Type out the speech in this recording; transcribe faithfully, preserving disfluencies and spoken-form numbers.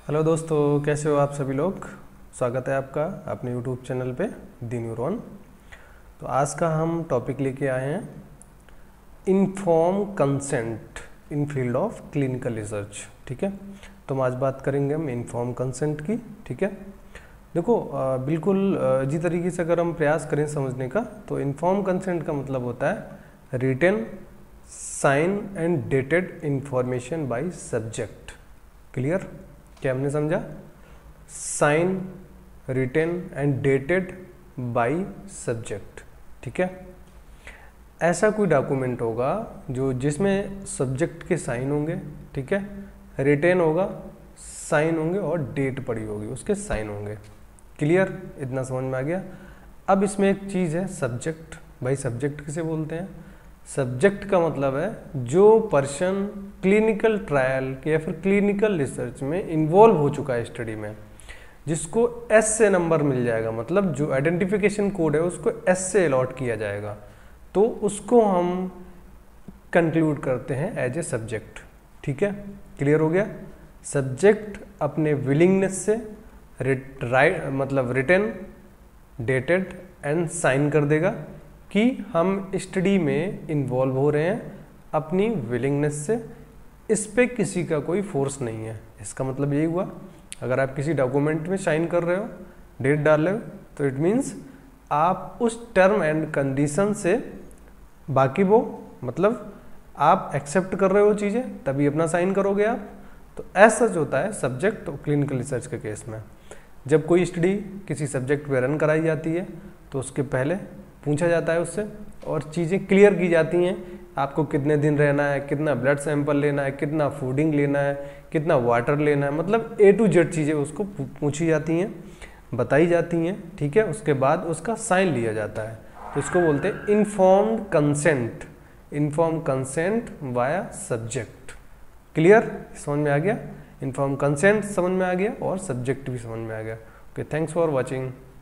Hello दोस्तों, कैसे हो आप सभी लोग। स्वागत है आपका अपने यूट्यूब चैनल पे दी न्यूरॉन। तो आज का हम टॉपिक लेके आए हैं inform consent in field of clinical research. ठीक है, तो हम आज बात करेंगे हम इन्फॉर्म कंसेंट की। ठीक है, देखो अ, बिल्कुल अ, इसी तरीके से अगर हम प्रयास करें समझने का, तो इन्फॉर्म कंसेंट का मतलब होता है written sign and dated information by subject. Clear? क्या हमने समझा? Sign, written and dated by subject. ठीक है, ऐसा कोई डॉक्यूमेंट होगा जो जिसमें सब्जेक्ट के साइन होंगे, ठीक है, रिटेन होगा, साइन होंगे और डेट पड़ी होगी, उसके साइन होंगे। क्लियर? इतना समझ में आ गया। अब इसमें एक चीज़ है सब्जेक्ट। भाई सब्जेक्ट किसे बोलते हैं? सब्जेक्ट का मतलब है जो पर्सन क्लिनिकल ट्रायल या फिर क्लिनिकल रिसर्च में इन्वॉल्व हो चुका है स्टडी में, जिसको एस से नंबर मिल जाएगा, मतलब जो आइडेंटिफिकेशन कोड है उसको एस से अलॉट किया जाएगा, तो उसको हम कंक्लूड करते हैं एज ए सब्जेक्ट। ठीक है, क्लियर हो गया। सब्जेक्ट अपने विलिंगनेस से राइट मतलब रिटन, डेटेड एंड साइन कर देगा कि हम स्टडी में इन्वॉल्व हो रहे हैं अपनी विलिंगनेस से, इस पे किसी का कोई फोर्स नहीं है। इसका मतलब यही हुआ, अगर आप किसी डॉक्यूमेंट में साइन कर रहे हो, डेट डाल रहे हो, तो इट मीन्स आप उस टर्म एंड कंडीशन से बाकी वो मतलब आप एक्सेप्ट कर रहे हो चीज़ें, तभी अपना साइन करोगे आप। तो ऐसा जो होता है सब्जेक्ट क्लिनिकल रिसर्च के केस में, जब कोई स्टडी किसी सब्जेक्ट पे रन कराई जाती है तो उसके पहले पूछा जाता है उससे और चीज़ें क्लियर की जाती हैं। आपको कितने दिन रहना है, कितना ब्लड सैंपल लेना है, कितना फूडिंग लेना है, कितना वाटर लेना है, मतलब ए टू जेड चीज़ें उसको पूछी जाती हैं, बताई जाती हैं। ठीक है, उसके बाद उसका साइन लिया जाता है, तो इसको बोलते हैं informed consent. Inform consent via subject. Clear? समझ में आ गया? इन्फॉर्म कंसेंट समझ में आ गया और सब्जेक्ट भी समझ में आ गया। Okay, thanks for watching.